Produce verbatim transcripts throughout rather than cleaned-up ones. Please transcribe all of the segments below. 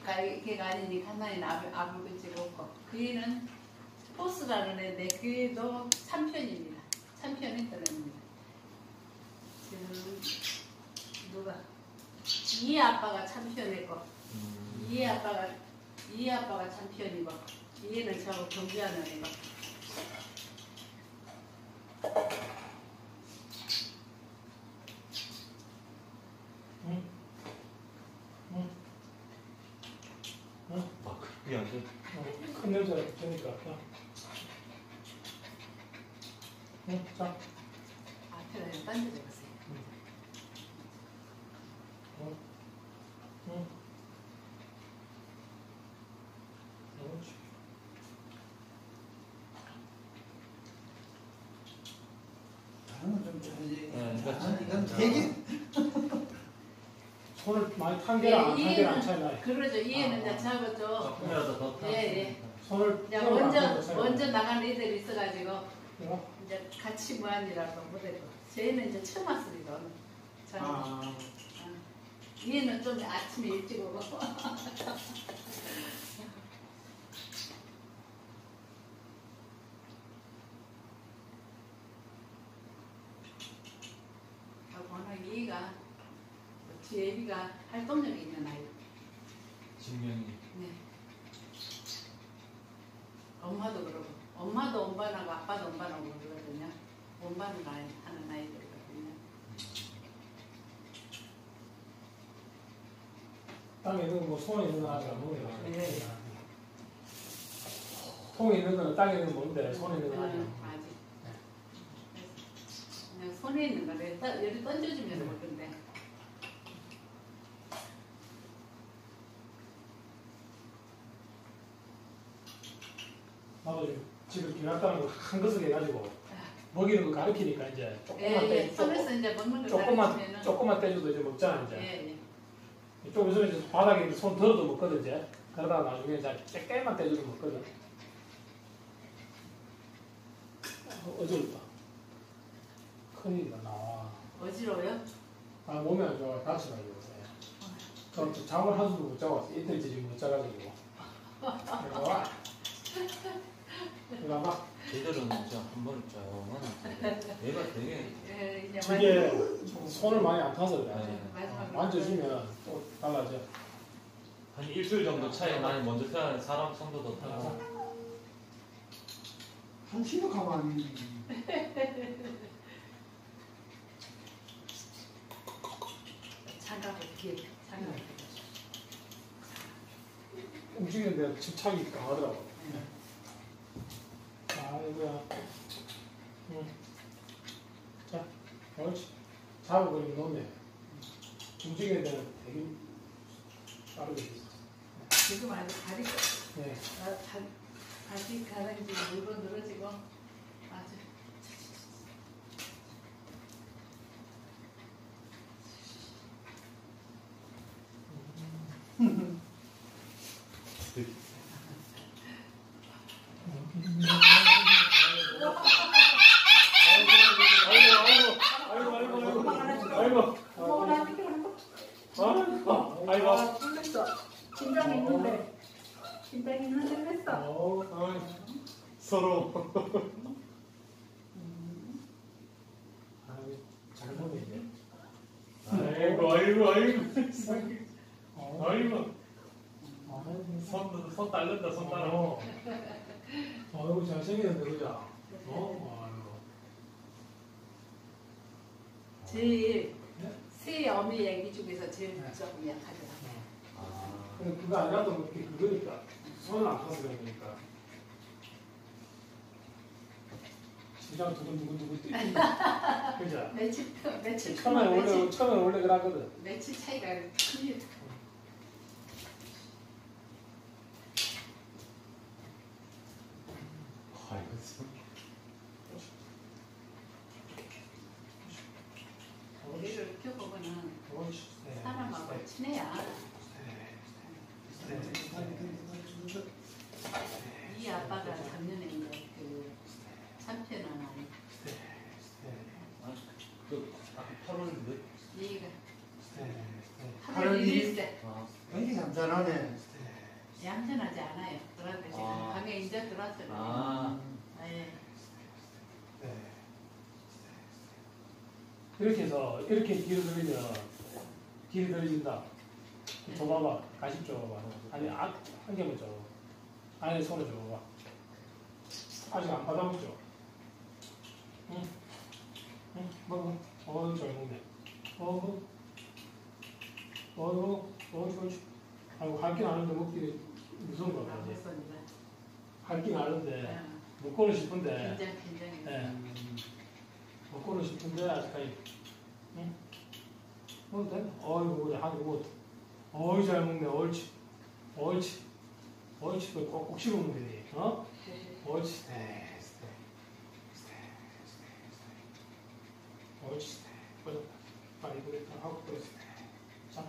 아까 걔가 아니니 하나는 압을, 압을 그치고 없고 그 애는 포스라는 애인데 그 애도 참편입니다. 참편이 떨어집니다. 지금 누가 이 아빠가 참편이고 음. 이 아빠가 이 아빠가 참편이고 이 애는 저하고 경주하는 애고 응? 응? 응? 아, 그게 안 돼. 어, 큰 여자가 붙으니까. 응? 자. 앞에다 그냥 던져보세요. 응. 응? 응? 그렇지. 다음은 좀 줘야지. 네, 이거 아, 이건 되게 손을 많이 탄게랑 안 탄게랑 안 차이 나요. 그러죠. 이해는 아, 이제 저거 좀 조금이라도 더 타. 예, 예. 손을 이제 떼고 안 먼저 떼고 차이 먼저 나요. 나간 애들이 있어가지고 그래요? 이제 같이 무한이라서 못해도 쟤는 이제 처음 왔으니까 저는 아, 어. 얘는 좀 아침에 일찍 오고 워낙 얘가 제비가 활동력이 있는 아이. 진명이. 네. 엄마도 그러고 엄마도 엄반하고 아빠도 엄반하고 그러거든요. 엄반을 하는 아이들이거든요. 땅에 있는 거 손에 있는 거 하지 않는 거예요. 네. 통에 있는 거는 땅에 있는 거 뭔데 손에 있는 거 하지 응, 않는 거. 아직. 그냥 손에 있는 거를 떠- 여기 던져주면 올 건데. 나도 지금 집을 기났다는 거 한 것을 해가지고 먹이는 거 가르치니까 이제 조금만 예, 예. 떼, 손에서 이제 먹는 거 조금만 가르치면은. 조금만 떼줘도 이제 먹잖아 이제. 예, 예. 좀 있으면 이제 바닥에 손 들어도 먹거든 이제. 그러다가 나중에 이제 깨깨만 떼줘도 먹거든. 어지럽다. 큰일이다 나와. 어지러워요? 아 몸이 안 좋아 다치가지고 요새. 저 잠을 한 수도 못 자고 왔어. 이틀째 지금 못 자가지고. 이거 와. 이거 봐. 제대로 진짜 한 번을 짜고는 얘가 되게 예, 이제 저게 손을 많이 안 타서 그래. 네. 마지막으로 만져주면 또 달라져. 한 일주일 정도 차이 많이 먼저 태어난 사람 손도 더 타고. 한 심각하면 아니. 장갑을 뒤에 장갑을 움직이는데 집착이 강하더라고. 아이고야. 응. 자, 옳지. 잡아버리면 놓네. 움직이는 데는 되게 빠르게 있어. 지금 아주 다리가 네. 아, 다, 다시 가는지 물고 늘어지고 아주 아이고, 아이고, 아이고, 아이고, 아이고, 아, 틀렸어. 긴장 있는데. 긴장 있는데 했어. 아이고, 서로. 아이고, 잘 먹네. 아이고, 아이고, 아이고. 아이고. 손, 손 딸린다, 손 딸아. 아이고, 잘생겼는데, 그죠? 어? 아이고. 제일 네? 새 어미 애기 중에서 제일 네. 조금 약하더라고요. 아, 근데 그거 아니라도 뭐 이렇게 그거니까. 손을 안 타서 그러니까. 심장 두근두근두근 뛰니까. 그죠? 며칠 며칠 처음에 동안 원래, 며칠, 처음에 원래 그러거든. 며칠 차이가 큽니다. 아이고 참. 우리를 켜보면은 옳지. 네. 사람하고 친해야 이 아빠가 작년에 이제 그 참편한 아이 아, 그 아까 팔월 몇? 얘가 네. 팔월 팔월 일일세 아, 굉장히 잠잠하네. 얌전하지 않아요. 그런데 지금 아. 방에 이제 들어왔어요. 아. 예. 네. 이렇게 해서 이렇게 뒤로 들리면 뒤로 들려진다. 줘봐봐. 가십 줘봐봐. 아니 아, 한 개만 줘. 안에 손을 줘봐봐. 아직 안 받아먹죠? 응? 응? 먹어. 어, 잘 먹네. 어, 어, 어, 어, 옳지. 아이고, 할긴 아는데 먹기 무서운 거 안 같아. 먹었는데. 할긴 아는데, 예. 먹고는 싶은데, 긴장 긴장해. 예. 먹고는 싶은데, 아직까지. 응? 먹어도 돼? 어이구, 하고, 어이, 잘 먹네. 옳지. 옳지. 옳지. 그거 꼭꼭 씹으면 되니. 어? 옳지. 네. 옳지. 뻗었다. 빨리 그랬다. 하고 그랬어. 자.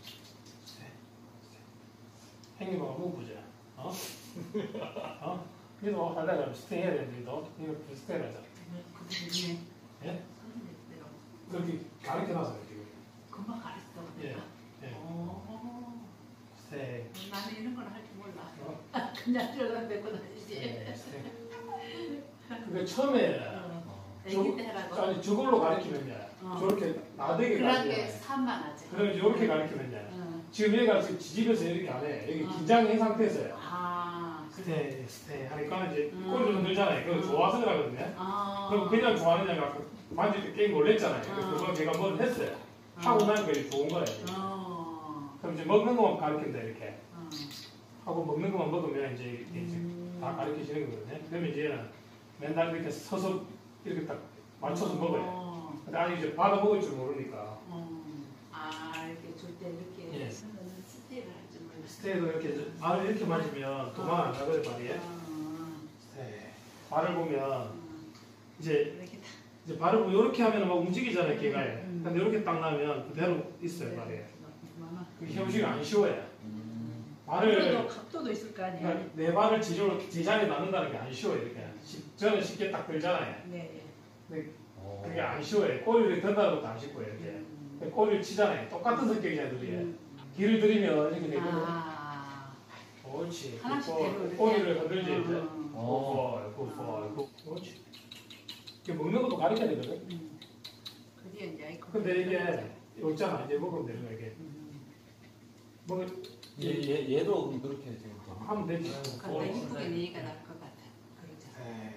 행님하고 먹어보자. 어? 어? 니도 하다가 스테이 해야 되는데, 너? 이거 스테이 하자. 그분이 예? 그렇게 가르쳐놔서 지금. 금방 가르쳐. 예. 예. 어. 스테이. 나는 이런 건 할 줄 몰라. 어? 그냥 들어가 뱉고 다니지. 네, 스테이. 그게 처음에, 어. 애기 때 하라고. 아니, 저걸로 가르치면요. 어. 저렇게 나대게 그런 게 가르쳐요. 산만하지. 그럼 이렇게 가르치면요. 어. 지금 얘가 지금 지집에서 이렇게 안 해. 여기 어. 긴장한 상태에서요. 아. 스테이, 스테이 하니까 이제 음. 꼬리를 흔들잖아요. 그거 음. 좋아서 그러거든요. 아. 그럼 그냥 좋아하느냐고 아까 만질 때 게임 놀랬잖아요. 어. 그거 제가 뭘 했어요. 하고 나니까 이게 좋은 거예요. 어. 그럼 이제 먹는 것만 가르친다 이렇게. 어. 하고 먹는 것만 먹으면 이제 이게 이제 음. 다 가르치시는 거거든요. 그러면 이제 얘는 맨날 이렇게 서서 이렇게 딱 맞춰서 먹어요. 어. 근데 아직 이제 받아 먹을 줄 모르니까. 어. 아 이렇게 줄 때 이렇게 예. 저는 스테이를 할 줄 몰랐어요. 스테이도 이렇게 발을 이렇게 만지면 도망 안 가거든요, 발이. 어. 스테이. 발을 보면 어. 이제 이렇게 다. 이제 발을 보면 이렇게 하면 막 움직이잖아요, 걔가. 음. 근데 이렇게 딱 나면 그대로 있어요, 발에. 많아. 그 형식이 안 쉬워요. 음. 발을 그래도 각도도 있을 거 아니에요. 그러니까 내 발을 지저로 제자리에 놔는다는 게 안 쉬워요, 이렇게. 시- 저는 쉽게 딱 들잖아요. 네. 어. 그게 안 쉬워요. 꼬리를 든다는 것도 안 쉽고요, 이렇게. 음. 근데 꼬리를 치잖아요. 똑같은 성격이잖아요, 둘이. 음. 길을 들이면 이렇게 되거든. 아. 옳지. 하나씩 굿볼. 대로 이렇게. 꼬리를 흔들지, 이제. 어. 굿볼, 굿볼, 굿. 옳지. 이게 먹는 것도 가르쳐야 되거든. 음. 그게 이제 아이콘. 근데 이게 있잖아. 이제 먹으면 되는 거야, 이게. 음. 먹을, 얘, 얘, 얘도 그럼 그렇게 지금 하면 되지. 그러니까 이쁘게 내니까 나을 것 같아. 그러죠.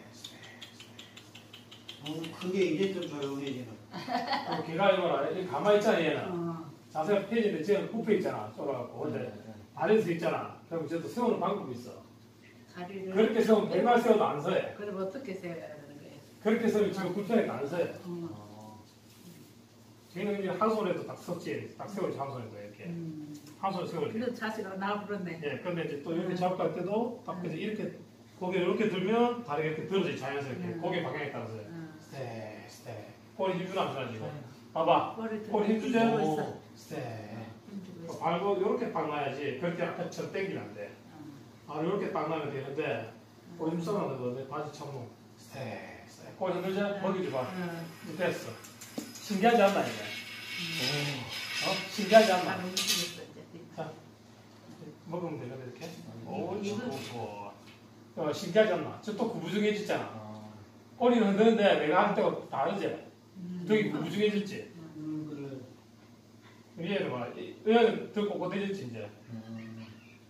어, 그게 이제 좀 조용해지는. 그리고 걔가 이거라. 이렇게 가만히 있잖아, 얘는. 어. 자세가 펴지는데 쟤는 굽혀 있잖아. 쫄아갖고. 근데 아래에서 있잖아. 그럼 쟤도 세우는 방법이 있어. 다리를. 그렇게 세우면 백날 세워도 안 서요. 그럼 어떻게 세워야 되는 거예요? 그렇게 세우면 지금 굽혀니까 안 서요. 어. 어. 걔는 이제 한 손에도 딱 섰지. 딱 세우지, 한 손에도 이렇게. 음. 한 손에 세울 때. 근데 자세가 나부렸네. 예, 근데 이제 또 이렇게 잡고 할 때도 딱 그래서 이렇게 고개를 이렇게 들면 다리가 이렇게 들어져 자연스럽게. 음. 고개 방향에 따라서. 어. 스테, 스테. 꼬리 힘주나 안 주나 지금. 봐봐. 머리 꼬리 힘주죠? 들고 있어. 스테. 힘주고 있어. 발고 이렇게 딱 놔야지. 그렇게 아까처럼 당기면 안 돼. 어. 아, 이렇게 딱 놔면 되는데 꼬리 힘 써놔도 너 바지 참고 스테, 스테. 꼬리 흔들자? 먹이지 봐. 어. 이제 됐어. 신기하지 않나 이게? 오. 어? 신기하지 않나? 바로 움직였어 이제. 먹으면 되거든 이렇게. 오, 이거- 좋고. 어, 신기하지 않나? 저 또 구부정해졌잖아. 아. 꼬리는 흔드는데 내가 할 때가 다르지? 음. 되게 구부정해졌지? 음, 그래. 얘는 봐. 얘는 더 꼿꼿해졌지 이제. 음.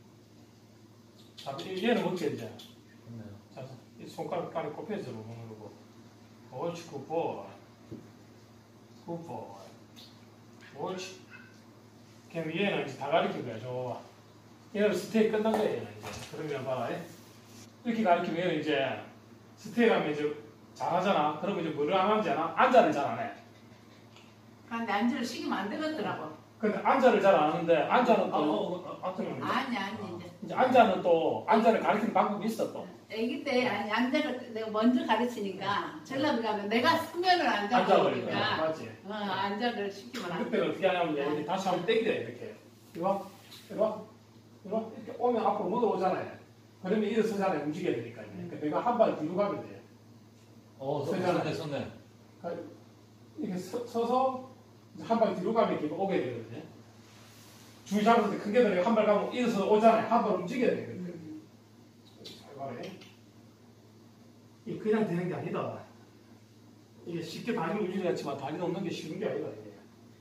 자, 얘는 먹지 이제. 좋네요. 자, 이 손가락 까리 꼽혀서 먹는 거고. 옳지, 굿볼. 굿볼. 옳지. 그럼 얘는 이제 다 가르친 거야, 좋아. 얘는 스테이 끝난 거야, 얘는 이제. 그러면 봐라. 이렇게 가르치면 얘는 이제 스테이 하면 이제 잘하잖아. 그러면 이제 뭐를 안 하지 않아? 앉아를 잘 안 해. 근데 안주를 시키면 안 되겠더라고. 근데 앉아를 잘 안 하는데, 앉아는 또, 아, 어, 어, 앉아는 이제 아니 아니 이제. 이제 앉아는 또, 앉아를 가르치는 방법이 있어, 또. 아기 때 아니 앉아를 내가 먼저 가르치니까 전라도 가면 내가 수면을 앉아버리니까. 앉아버리니까 맞지? 어 앉아를 시키면 안 그때 돼. 어떻게 하냐면 이제 이렇게 다시 한번 당겨요 이렇게 이리 와 이리 와 이리 와 이렇게 오면 앞으로 못 오잖아요. 그러면 일어서잖아요. 움직여야 되니까. 그러니까 내가 한 발 뒤로 가면 돼요. 어, 세잖아요. 손네, 손네. 이렇게 서, 서서 한 발 뒤로 가면 이렇게 오게 되거든요. 줄 잡을 때 큰 개들이 한 발 가면 일어서 오잖아요. 한 발 움직여야 되거든. 음. 잘 봐래. 이게 그냥 되는 게 아니다. 이게 쉽게 다리를 움직였지만 다리 놓는 게 쉬운 게 아니다. 이게.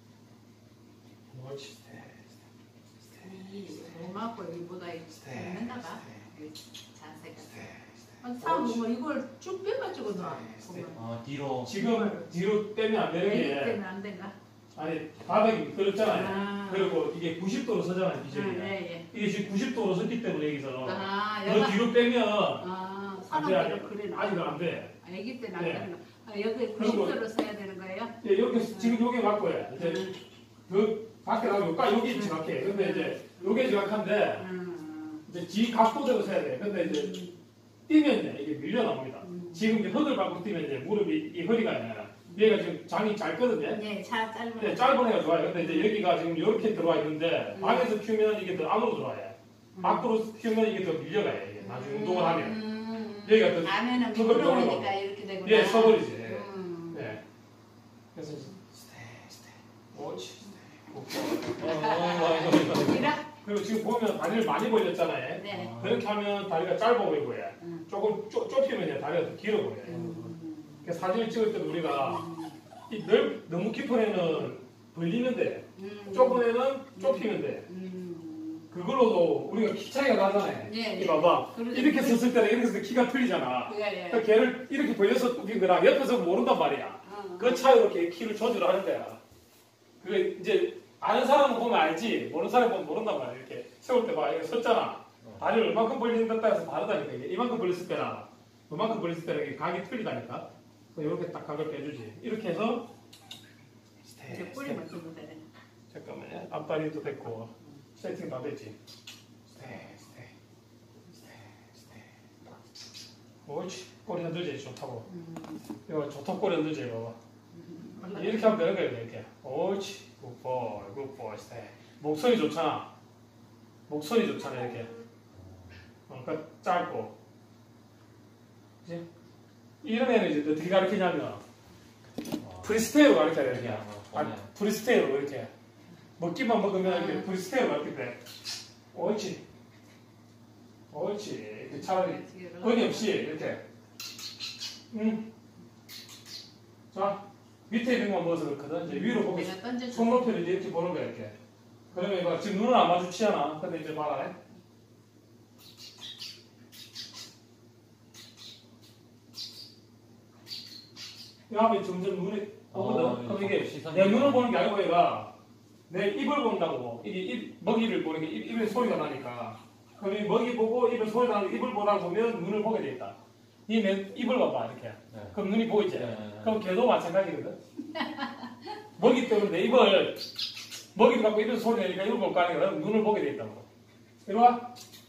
옳지. 이 몸하고 이보다 있는다가 자세가. 아, 스테 사람 보면 이걸 쭉 빼가지고 놔. 보면. 아 뒤로 지금 뒤로 빼면 안 되는 애기 게 때는 안 되나? 아니 바닥이 미끄럽잖아요. 아. 그리고 이게 구십 도로 서잖아요. 아, 비전이. 예, 이게 지금 구십 도로 섰기 때문에 예. 여기서 아, 그 여가. 뒤로 빼면 아, 안 돼, 사람들은 그래. 아직 안 돼. 애기 때는 안 네. 되는 거. 아, 여기 그리고- 구십 도로 써야 되는 거예요? 예, 이렇게 지금 요게 맞고요. 이제 음. 그 밖에 나가면 요까 여기 지각해. 근데 이제 요게 지각한데 음. 이제 지 각도대로 서야 돼. 근데 이제 뛰면 이제 이게 밀려 나옵니다. 음. 지금 이제 흙을 밟고 뛰면 이제 무릎이 이 허리가 얘가 지금 장이 짧거든요. 예, 자, 짧은. 네, 짧은 애가 좋아요. 근데 이제 여기가 지금 이렇게 들어와 있는데 음. 방에서 키우면 이게 더 안으로 들어와요. 음. 밖으로 키우면 이게 더 밀려가요. 이게 나중에 운동을 하면. 음. 여기가 더 안에는 턱을 미끄러우니까 넣어놓고. 이렇게 되구나. 예, 서버리지. 음. 네. 그래서 스테 스테 옳지. 어, 어, 이거 이거 이라? 그리고 지금 보면 다리를 많이 벌렸잖아요. 네. 그렇게 하면 다리가 짧아 보이고요. 음. 조금 쪼, 좁히면 이제 다리가 더 길어 보여요. 음. 그래서 사진을 찍을 때도 우리가 음. 이 넓, 너무 깊은 애는 벌리면 돼. 음. 좁은 애는 좁히면 돼. 음. 그걸로도 우리가 키 차이가 나잖아요. 예, 이 예. 봐봐. 그러죠. 이렇게 섰을 때랑 이렇게 섰을 때 키가 틀리잖아. 예, 예. 그러니까 걔를 이렇게 벌려서 웃긴 거랑 옆에서 모른단 말이야. 어. 그 차이로 이렇게 키를 조절하는 거야. 그게 이제 아는 사람은 보면 알지, 모르는 사람은 보면 모른단 말이야. 이렇게 세울 때 봐, 이렇게 섰잖아. 다리를 얼만큼 벌리는 것 따라서 다르다니까. 이게 이만큼 벌렸을 때나 이만큼 벌렸을 때는 이게 각이 틀리다니까. 이렇게 딱 각을 빼주지. 이렇게 해서 이제 뿌리 맞추면 되네. 잠깐만요. 앞다리도 됐고 세팅 다 됐지. 스테 스테 스테 스테 옳지. 꼬리 흔들지 좋다고. 음. 이거 좋다 꼬리 흔들지 봐봐. 몰라. 이렇게 하면 되는 거야 이렇게. 옳지. 굿보이 굿보이 스테이. 목소리 좋잖아. 목소리 좋잖아 이렇게. 어, 그러니까 짧고. 그치? 이런 애는 이제 어떻게 가르치냐면 프리스테이로 가르쳐야 돼. 그냥. 아, 프리스테이로 이렇게. 먹기만 먹으면 이렇게 프리스테이로 가르칠 때. 옳지. 옳지. 이렇게 차라리 거리 없이 이렇게. 응. 자, 밑에 있는 것만 먹어서 그렇거든. 이제 위로 보고 내가 던져줘. 손목표를 이제 이렇게 보는 거야, 이렇게. 그러면 이거 지금 눈은 안 마주치잖아. 근데 이제 봐라. 이 앞에 점점 눈이 오거든. 어, 그럼 이게 시선이- 내 눈을 보는 게 아니고 얘가 내 입을 본다고. 이게 입, 먹이를 보는 게 입, 입에 소리가 나니까. 그럼 이 먹이 보고 입에 소리 나는 입을 보다 보면 눈을 보게 돼 있다. 이 맨 입을 봐봐, 이렇게. 네. 그럼 눈이 보이지? 네. 그럼 걔도 마찬가지거든. 먹이 때문에 내 입을, 먹이를 갖고 입에서 소리 내니까 입을 볼거 아니야. 그럼 눈을 보게 돼 있다고. 이리 와.